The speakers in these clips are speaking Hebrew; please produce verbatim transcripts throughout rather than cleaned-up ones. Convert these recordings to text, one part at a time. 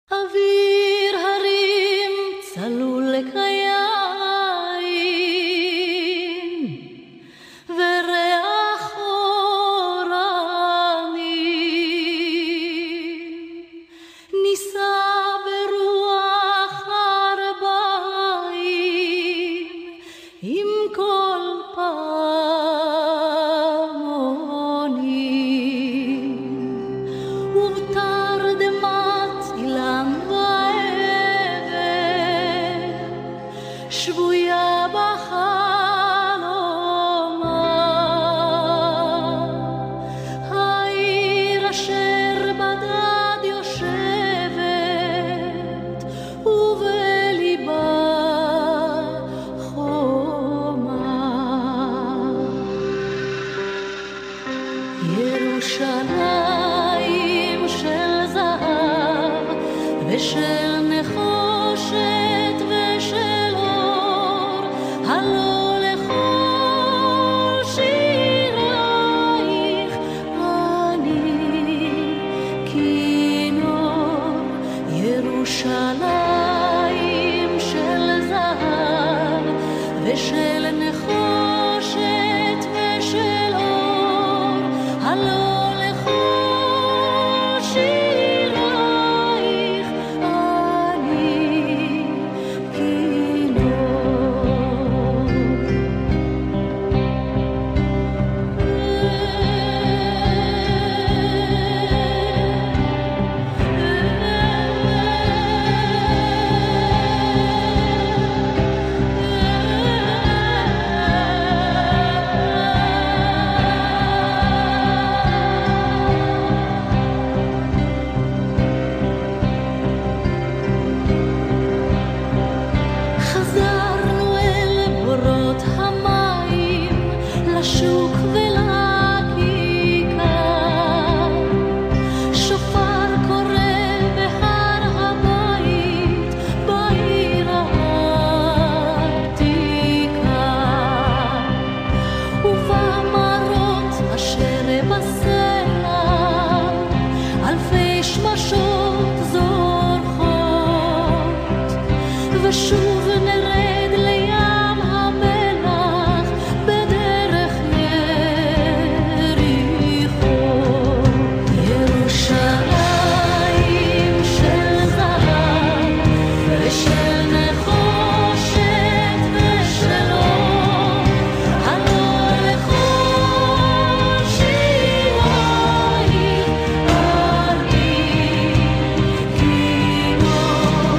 אוויר הרים צלול לקיים וריח אורני נישא ברוח ארבעים עם כל פעמונים ובתרדמת אילן ועבר שבויה בחלומה העיר אשר בדד יושבת ובליבה חומה ירושלים של זהב ושל נחושת ושל אור הלא לכל שירייך אני כינור ירושלים של זהב ושל נחושת ושל אור הלא לכל שירייך אני חזרנו אל בורות המים לשוק ולכיכר שופר קורא בהר הבית בעיר העתיקה ובמרות אשר בסלע אלפי שמשות זורחות ושוב נרד לים המלח בדרך יריחו ירושלים של זהב ושל נחושת ושל אור הלא לכל שירייך אני כינור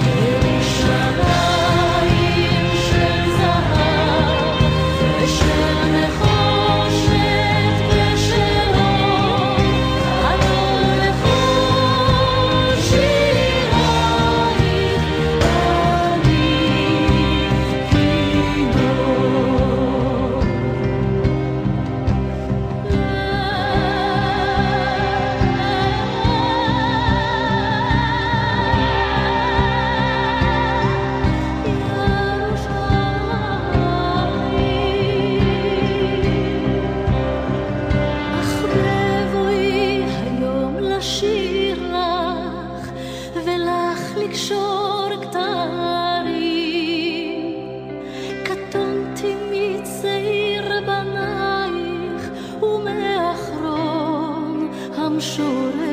ירושלים של זהב ושל נחושת ושל אור הלא לכל שירייך אני אך בבואי היום לשיר לך ולך לקשור כתרים קטונתי מצעיר בנייך ומאחרון המשוררים